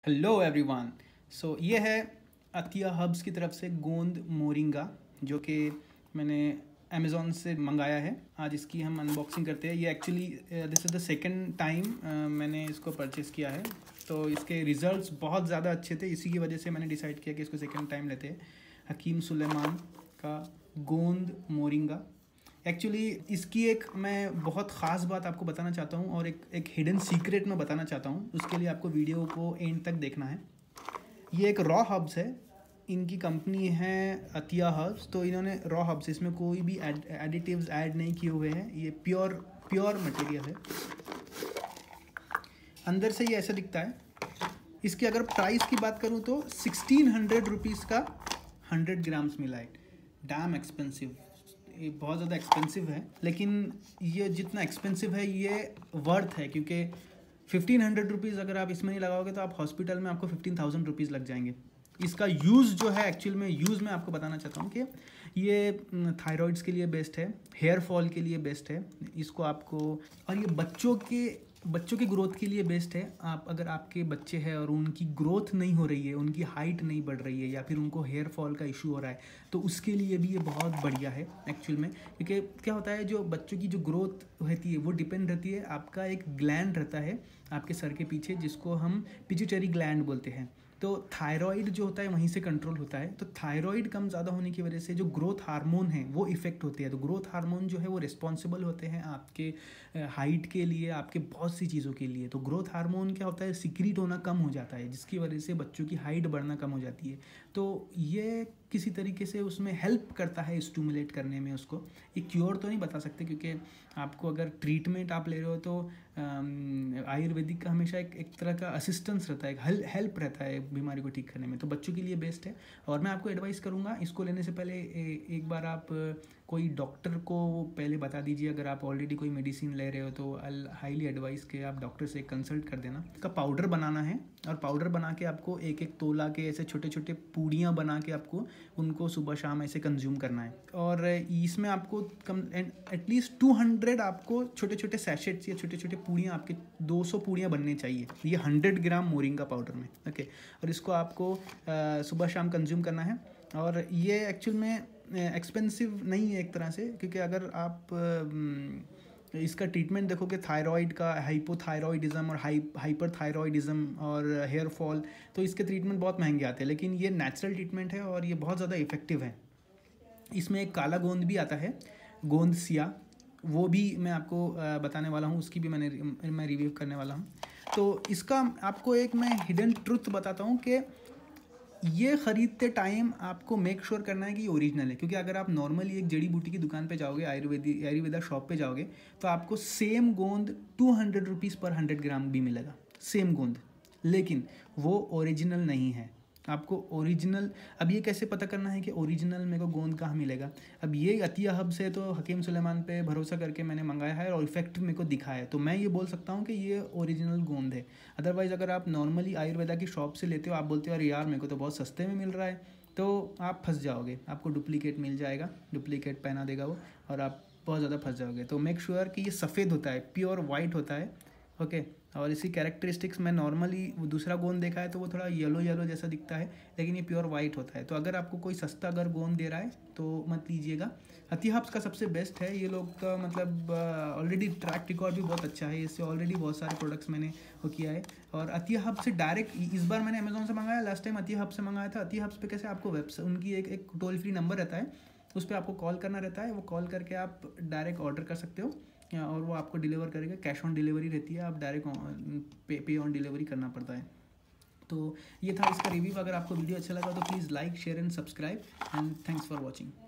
Hello everyone. ये है Atiya hubs की तरफ से गोंद मोरिंगा, जो कि मैंने अमेज़ॉन से मंगाया है। आज इसकी हम अनबॉक्सिंग करते हैं। ये actually this is the second time मैंने इसको परचेज़ किया है, तो इसके रिज़ल्ट्स बहुत ज़्यादा अच्छे थे। इसी की वजह से मैंने डिसाइड किया कि इसको सेकंड टाइम लेते हैं। हकीम सुलेमान का गोंद मोरिंगा। एक्चुअली इसकी एक मैं बहुत ख़ास बात आपको बताना चाहता हूँ और एक हिडन सीक्रेट मैं बताना चाहता हूँ। उसके लिए आपको वीडियो को एंड तक देखना है। ये एक रॉ हब्स है, इनकी कंपनी है अतिया हब्स। तो इन्होंने रॉ हब्स, इसमें कोई भी एडिटिव्स ऐड नहीं किए हुए हैं। ये प्योर मटेरियल है। अंदर से ये ऐसा दिखता है। इसकी अगर प्राइस की बात करूँ तो 1600 रुपीज़ का 100 ग्राम्स मिला है। डैम एक्सपेंसिव, ये बहुत ज़्यादा एक्सपेंसिव है, लेकिन ये जितना एक्सपेंसिव है ये वर्थ है, क्योंकि 1500 रुपीज़ अगर आप इसमें नहीं लगाओगे तो आप हॉस्पिटल में आपको 15,000 रुपीज़ लग जाएंगे। इसका यूज़ जो है, एक्चुअल में यूज़ मैं आपको बताना चाहता हूँ कि ये थायराइड्स के लिए बेस्ट है, हेयर फॉल के लिए बेस्ट है इसको आपको, और ये बच्चों की ग्रोथ के लिए बेस्ट है। आप अगर आपके बच्चे हैं और उनकी ग्रोथ नहीं हो रही है, उनकी हाइट नहीं बढ़ रही है, या फिर उनको हेयर फॉल का इशू हो रहा है, तो उसके लिए भी ये बहुत बढ़िया है एक्चुअल में। क्योंकि क्या होता है, जो बच्चों की जो ग्रोथ रहती है वो डिपेंड रहती है, आपका एक ग्लैंड रहता है आपके सर के पीछे, जिसको हम पिट्यूटरी ग्लैंड बोलते हैं। तो थायराइड जो होता है वहीं से कंट्रोल होता है। तो थायराइड कम ज़्यादा होने की वजह से जो ग्रोथ हार्मोन है वो इफ़ेक्ट होती है। तो ग्रोथ हार्मोन जो है वो रिस्पॉन्सिबल होते हैं आपके हाइट के लिए, आपके बहुत सी चीज़ों के लिए। तो ग्रोथ हार्मोन क्या होता है, सिक्रीट होना कम हो जाता है, जिसकी वजह से बच्चों की हाइट बढ़ना कम हो जाती है। तो ये किसी तरीके से उसमें हेल्प करता है स्टिमुलेट करने में उसको। ये क्योर तो नहीं बता सकते, क्योंकि आपको अगर ट्रीटमेंट आप ले रहे हो तो आयुर्वेदिक का हमेशा एक तरह का असिस्टेंस रहता है, हेल्प रहता है बीमारी को ठीक करने में। तो बच्चों के लिए बेस्ट है। और मैं आपको एडवाइस करूँगा, इसको लेने से पहले एक बार आप कोई डॉक्टर को पहले बता दीजिए। अगर आप ऑलरेडी कोई मेडिसिन ले रहे हो तो आई हाईली एडवाइस के आप डॉक्टर से कंसल्ट कर देना। इसका पाउडर बनाना है, और पाउडर बना के आपको एक एक तोला के ऐसे छोटे छोटे पूड़ियाँ बना के आपको उनको सुबह शाम ऐसे कंज्यूम करना है। और इसमें आपको कम एटलीस्ट 200 आपको छोटे छोटे सैशेट्स या छोटे छोटे पूड़ियाँ, आपके 200 पूड़ियाँ बनने चाहिए ये 100 ग्राम मोरिंगा पाउडर में। ओके, और इसको आपको सुबह शाम कंज्यूम करना है। और ये एक्चुअल में एक्सपेंसिव नहीं है एक तरह से, क्योंकि अगर आप इसका ट्रीटमेंट देखोगे, थायराइड का हाइपोथायरॉयडिज्म और हाइपरथायरॉयडिज्म और हेयर फॉल, तो इसके ट्रीटमेंट बहुत महंगे आते हैं। लेकिन ये नेचुरल ट्रीटमेंट है और ये बहुत ज़्यादा इफेक्टिव है। इसमें एक काला गोंद भी आता है, गोंद सिया, वो भी मैं आपको बताने वाला हूँ, उसकी भी मैं रिव्यू करने वाला हूँ। तो इसका आपको एक मैं हिडन ट्रुथ बताता हूँ कि ये ख़रीदते टाइम आपको मेक श्योर करना है कि ये ओरिजिनल है। क्योंकि अगर आप नॉर्मली एक जड़ी बूटी की दुकान पे जाओगे, आयुर्वेदा शॉप पे जाओगे, तो आपको सेम गोंद 200 रुपीज़ पर 100 ग्राम भी मिलेगा, सेम गोंद, लेकिन वो ओरिजिनल नहीं है। आपको ओरिजिनल, अब ये कैसे पता करना है कि ओरिजिनल मेरे को गोंद कहाँ मिलेगा? अब ये अतिया हब से तो हकीम सुलेमान पे भरोसा करके मैंने मंगाया है और इफेक्ट मेरे को दिखा है, तो मैं ये बोल सकता हूँ कि ये ओरिजिनल गोंद है। अदरवाइज़ अगर आप नॉर्मली आयुर्वेदा की शॉप से लेते हो, आप बोलते हो अरे यार मेरे को तो बहुत सस्ते में मिल रहा है, तो आप फंस जाओगे। आपको डुप्लीकेट मिल जाएगा, डुप्लीकेट पहना देगा वो, और आप बहुत ज़्यादा फंस जाओगे। तो मेक श्योर कि ये सफ़ेद होता है, प्योर वाइट होता है। ओके, और इसी कैरेक्टरिस्टिक्स में नॉर्मली दूसरा गोंद देखा है तो वो थोड़ा येलो जैसा दिखता है, लेकिन ये प्योर वाइट होता है। तो अगर आपको कोई सस्ता अगर गोंद दे रहा है तो मत लीजिएगा। अतिया हब्स का सबसे बेस्ट है। ये लोग का मतलब ऑलरेडी ट्रैक रिकॉर्ड भी बहुत अच्छा है, इससे ऑलरेडी बहुत सारे प्रोडक्ट्स मैंने वो किया है। और अतिया हब से डायरेक्ट इस बार मैंने अमेज़ॉन से मंगाया, लास्ट टाइम अतिया हब से मंगाया था। अतिया हब्स पे कैसे आपको वेबसाइट, उनकी एक टोल फ्री नंबर रहता है, उस पर आपको कॉल करना रहता है। वो कॉल करके आप डायरेक्ट ऑर्डर कर सकते हो और वो आपको डिलीवर करेगा। कैश ऑन डिलीवरी रहती है, आप डायरेक्ट पे ऑन डिलीवरी करना पड़ता है। तो ये था इसका रिव्यू। अगर आपको वीडियो अच्छा लगा तो please like, share and subscribe, and thanks for watching.